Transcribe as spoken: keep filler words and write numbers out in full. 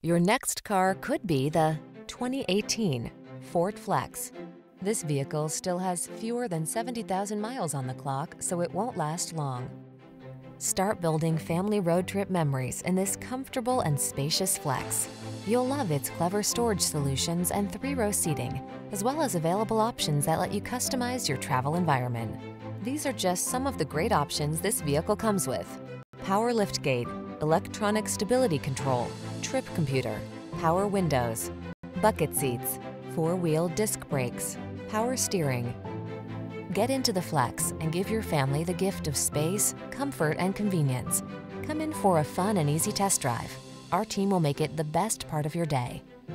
Your next car could be the twenty eighteen Ford Flex. This vehicle still has fewer than seventy thousand miles on the clock, so it won't last long. Start building family road trip memories in this comfortable and spacious Flex. You'll love its clever storage solutions and three-row seating, as well as available options that let you customize your travel environment. These are just some of the great options this vehicle comes with: power liftgate, electronic stability control, trip computer, power windows, bucket seats, four-wheel disc brakes, power steering. Get into the Flex and give your family the gift of space, comfort, and convenience. Come in for a fun and easy test drive. Our team will make it the best part of your day.